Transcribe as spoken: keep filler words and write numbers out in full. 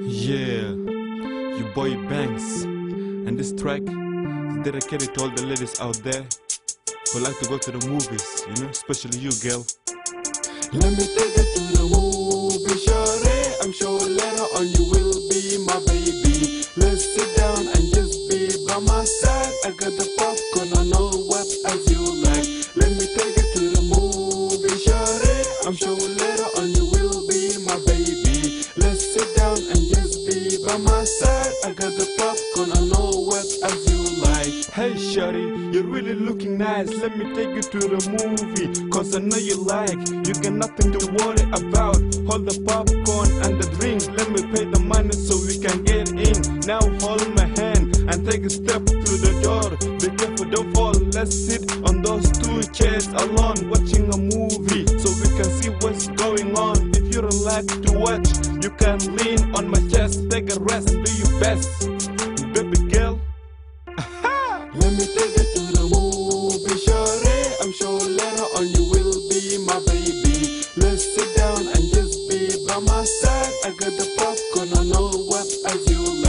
Yeah, your boy Banks, and this track is dedicated to all the ladies out there who like to go to the movies, you know, especially you, girl. Let me take you to the movie, shorty. I'm sure later on you will be my baby. Let's sit down and just be by my side. I got the popcorn, I know what as you like. Let me take you to the movie, shorty. I'm sure later on you will be my baby. Let's sit down and just be by my side. I got the popcorn, I know what as you like. Hey shorty, you're really looking nice. Let me take you to the movie, cause I know you like. You got nothing to worry about. Hold the popcorn and the drink. Let me pay the money so we can get in. Now hold my hand and take a step to the door. Be careful, don't fall. Let's sit on those two chairs alone, watching a movie so we can see what's going on. If you don't like to watch, you can lean on my chest. Take a rest and do your best, baby girl. Let me take you to the movie, shorty. I'm sure later on you will be my baby. Let's sit down and just be by my side. I got the popcorn, I know what as you